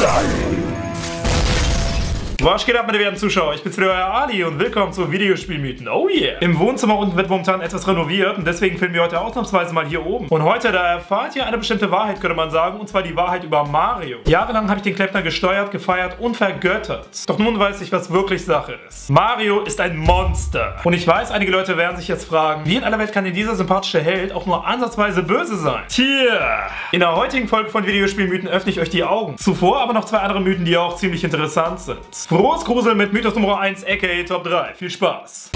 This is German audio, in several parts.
Was geht ab, meine werten Zuschauer? Ich bin's wieder, euer Ali und willkommen zu Videospielmythen. Oh yeah! Im Wohnzimmer unten wird momentan etwas renoviert und deswegen filmen wir heute ausnahmsweise mal hier oben. Und heute, da erfahrt ihr eine bestimmte Wahrheit, könnte man sagen, und zwar die Wahrheit über Mario. Jahrelang habe ich den Klempner gesteuert, gefeiert und vergöttert. Doch nun weiß ich, was wirklich Sache ist. Mario ist ein Monster. Und ich weiß, einige Leute werden sich jetzt fragen, wie in aller Welt kann denn dieser sympathische Held auch nur ansatzweise böse sein? Tja! In der heutigen Folge von Videospielmythen öffne ich euch die Augen. Zuvor aber noch zwei andere Mythen, die auch ziemlich interessant sind. Frohes Gruseln mit Mythos Nummer 1, aka Top 3. Viel Spaß!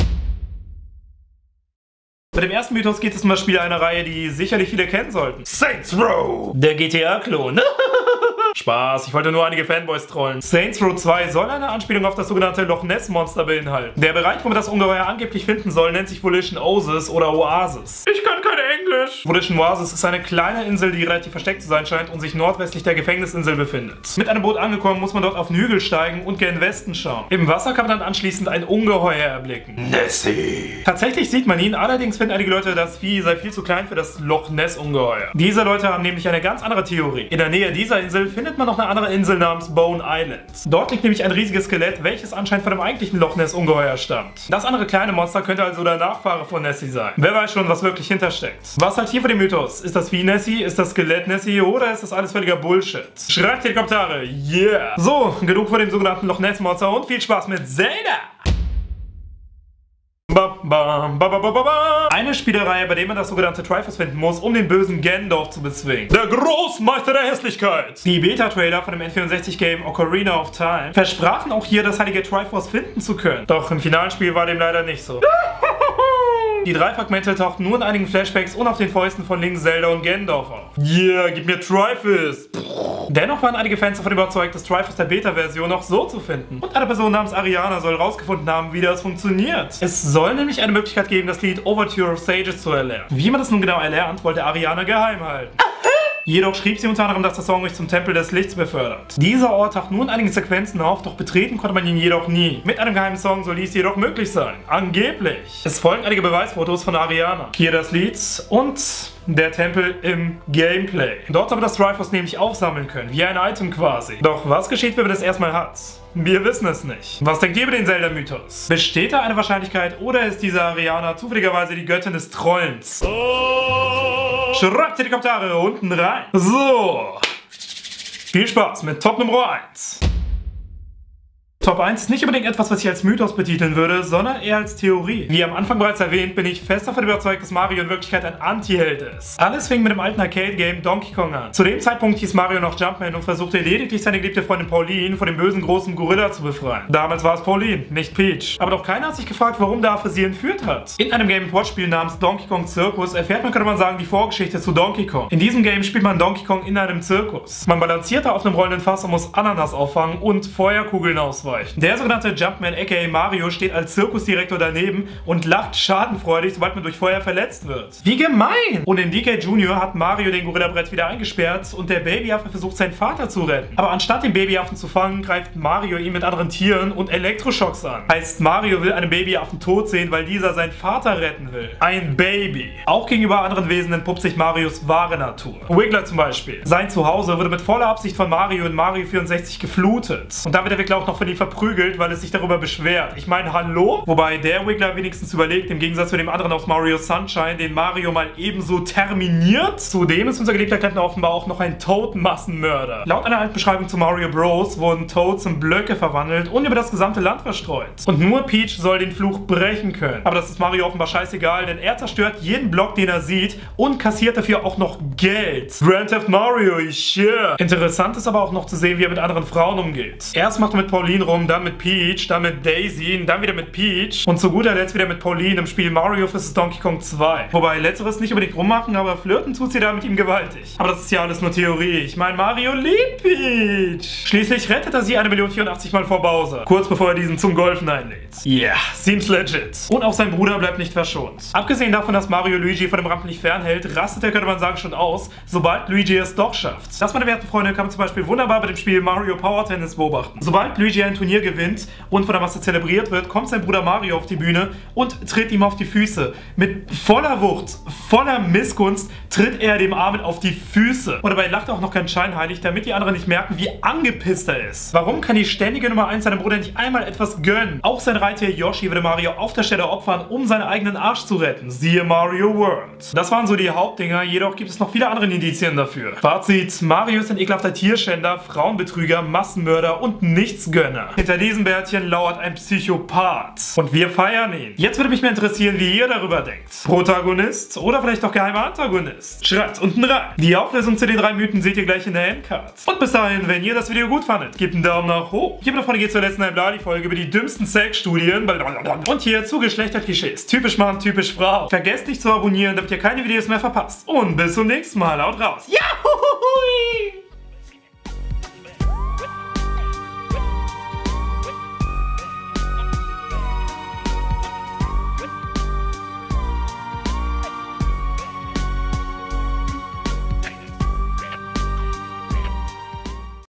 Bei dem ersten Mythos geht es um das Spiel einer Reihe, die sicherlich viele kennen sollten. Saints Row! Der GTA-Klon. Spaß, ich wollte nur einige Fanboys trollen. Saints Row 2 soll eine Anspielung auf das sogenannte Loch Ness Monster beinhalten. Der Bereich, wo man das Ungeheuer angeblich finden soll, nennt sich Volition Oasis oder Oasis. Ich kann kein Englisch. Volition Oasis ist eine kleine Insel, die relativ versteckt zu sein scheint und sich nordwestlich der Gefängnisinsel befindet. Mit einem Boot angekommen, muss man dort auf den Hügel steigen und gen Westen schauen. Im Wasser kann man dann anschließend ein Ungeheuer erblicken. Nessie. Tatsächlich sieht man ihn, allerdings finden einige Leute, das Vieh sei viel zu klein für das Loch Ness Ungeheuer. Diese Leute haben nämlich eine ganz andere Theorie. In der Nähe dieser Insel findet man noch eine andere Insel namens Bone Island. Dort liegt nämlich ein riesiges Skelett, welches anscheinend von dem eigentlichen Loch Ness Ungeheuer stammt. Das andere kleine Monster könnte also der Nachfahre von Nessie sein. Wer weiß schon, was wirklich hintersteckt. Was halt hier für den Mythos? Ist das Vieh Nessie? Ist das Skelett Nessie? Oder ist das alles völliger Bullshit? Schreibt in die Kommentare. Yeah! So, genug von dem sogenannten Loch Ness Monster und viel Spaß mit Zelda! Eine Spielereihe, bei der man das sogenannte Triforce finden muss, um den bösen Ganondorf zu bezwingen. Der Großmeister der Hässlichkeit! Die Beta-Trailer von dem N64-Game Ocarina of Time versprachen auch hier, das heilige Triforce finden zu können. Doch im finalen Spiel war dem leider nicht so. Die drei Fragmente tauchten nur in einigen Flashbacks und auf den Fäusten von Link, Zelda und Ganondorf auf. Yeah, gib mir Triforce! Dennoch waren einige Fans davon überzeugt, das Triforce der Beta-Version noch so zu finden. Und eine Person namens Ariana soll herausgefunden haben, wie das funktioniert. Es soll nämlich eine Möglichkeit geben, das Lied Overture of Sages zu erlernen. Wie man das nun genau erlernt, wollte Ariana geheim halten. Jedoch schrieb sie unter anderem, dass der Song euch zum Tempel des Lichts befördert. Dieser Ort taucht nur in einigen Sequenzen auf, doch betreten konnte man ihn jedoch nie. Mit einem geheimen Song soll dies jedoch möglich sein. Angeblich. Es folgen einige Beweisfotos von Ariana. Hier das Lied und der Tempel im Gameplay. Dort soll man das Triforce nämlich aufsammeln können, wie ein Item quasi. Doch was geschieht, wenn man das erstmal hat? Wir wissen es nicht. Was denkt ihr über den Zelda-Mythos? Besteht da eine Wahrscheinlichkeit oder ist diese Ariana zufälligerweise die Göttin des Trollens? Schreibt in die Kommentare unten rein. So. Viel Spaß mit Top Nummer 1. Top 1 ist nicht unbedingt etwas, was ich als Mythos betiteln würde, sondern eher als Theorie. Wie am Anfang bereits erwähnt, bin ich fest davon überzeugt, dass Mario in Wirklichkeit ein Anti-Held ist. Alles fing mit dem alten Arcade-Game Donkey Kong an. Zu dem Zeitpunkt hieß Mario noch Jumpman und versuchte lediglich seine geliebte Freundin Pauline vor dem bösen großen Gorilla zu befreien. Damals war es Pauline, nicht Peach. Aber doch keiner hat sich gefragt, warum der Affe sie entführt hat. In einem Game & Watch Spiel namens Donkey Kong Circus erfährt man, könnte man sagen, die Vorgeschichte zu Donkey Kong. In diesem Game spielt man Donkey Kong in einem Zirkus. Man balanciert da auf einem rollenden Fass und muss Ananas auffangen und Feuerkugeln ausweichen. Der sogenannte Jumpman aka Mario steht als Zirkusdirektor daneben und lacht schadenfreudig, sobald man durch Feuer verletzt wird. Wie gemein! Und in DK Jr. hat Mario den Gorilla-Brett wieder eingesperrt und der Babyaffe versucht, seinen Vater zu retten. Aber anstatt den Babyaffen zu fangen, greift Mario ihn mit anderen Tieren und Elektroschocks an. Heißt, Mario will einen Babyaffen tot sehen, weil dieser seinen Vater retten will. Ein Baby. Auch gegenüber anderen Wesen entpuppt sich Marios wahre Natur. Wiggler zum Beispiel. Sein Zuhause wurde mit voller Absicht von Mario in Mario 64 geflutet. Und da wird der Wiggler auch noch von ihm verprügelt, weil es sich darüber beschwert. Ich meine, hallo? Wobei der Wiggler wenigstens überlegt, im Gegensatz zu dem anderen aus Mario Sunshine, den Mario mal ebenso terminiert. Zudem ist unser geliebter Klempner offenbar auch noch ein Toad-Massenmörder. Laut einer alten Beschreibung zu Mario Bros. Wurden Toads in Blöcke verwandelt und über das gesamte Land verstreut. Und nur Peach soll den Fluch brechen können. Aber das ist Mario offenbar scheißegal, denn er zerstört jeden Block, den er sieht und kassiert dafür auch noch Geld. Grand Theft Mario, yeah. Interessant ist aber auch noch zu sehen, wie er mit anderen Frauen umgeht. Erst macht er mit Pauline rum, dann mit Peach, dann mit Daisy, dann wieder mit Peach und zu guter Letzt wieder mit Pauline im Spiel Mario vs. Donkey Kong 2. Wobei letzteres nicht unbedingt rummachen, aber flirten tut sie da mit ihm gewaltig. Aber das ist ja alles nur Theorie. Ich meine, Mario liebt Peach. Schließlich rettet er sie 1.084 Mal vor Bowser, kurz bevor er diesen zum Golfen einlädt. Yeah, seems legit. Und auch sein Bruder bleibt nicht verschont. Abgesehen davon, dass Mario Luigi von dem Rampen nicht fernhält, rastet er, könnte man sagen, schon aus, sobald Luigi es doch schafft. Das, meine werten Freunde, kann man zum Beispiel wunderbar bei dem Spiel Mario Power Tennis beobachten. Sobald Luigi ein Turnier gewinnt und von der Masse zelebriert wird, kommt sein Bruder Mario auf die Bühne und tritt ihm auf die Füße. Mit voller Wucht, voller Missgunst tritt er dem Armen auf die Füße. Und dabei lacht er auch noch ganz scheinheilig, damit die anderen nicht merken, wie angepisst er ist. Warum kann die ständige Nummer 1 seinem Bruder nicht einmal etwas gönnen? Auch sein Reittier Yoshi würde Mario auf der Stelle opfern, um seinen eigenen Arsch zu retten. Siehe Mario World. Das waren so die Hauptdinger, jedoch gibt es noch viele andere Indizien dafür. Fazit: Mario ist ein ekelhafter Tierschänder, Frauenbetrüger, Massenmörder und Nichtsgönner. Hinter diesem Bärtchen lauert ein Psychopath. Und wir feiern ihn. Jetzt würde mich mal interessieren, wie ihr darüber denkt. Protagonist oder vielleicht auch geheimer Antagonist? Schreibt unten rein. Die Auflösung zu den 3 Mythen seht ihr gleich in der Endcard. Und bis dahin, wenn ihr das Video gut fandet, gebt einen Daumen nach hoch. Hier davon geht zur letzten Folge über die dümmsten Sexstudien. Und hier zu Geschlechterklischees. Typisch Mann, typisch Frau. Vergesst nicht zu abonnieren, damit ihr keine Videos mehr verpasst. Und bis zum nächsten Mal. Haut raus. Yahoo!